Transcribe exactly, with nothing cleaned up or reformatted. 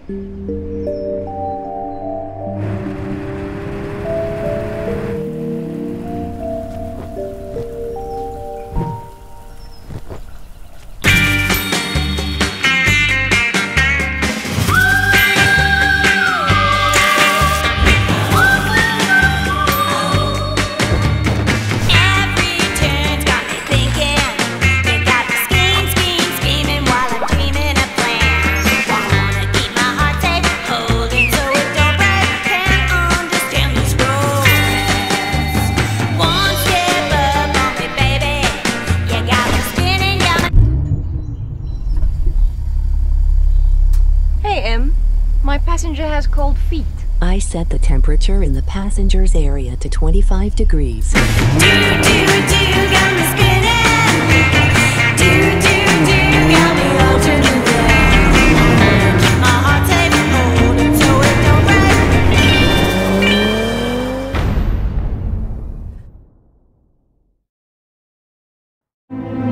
My passenger has cold feet. I set the temperature in the passenger's area to twenty-five degrees. Do, do, do, got me spinning. Do, do, do, got me all turning around. Keep my heart safe, hold it so it don't break.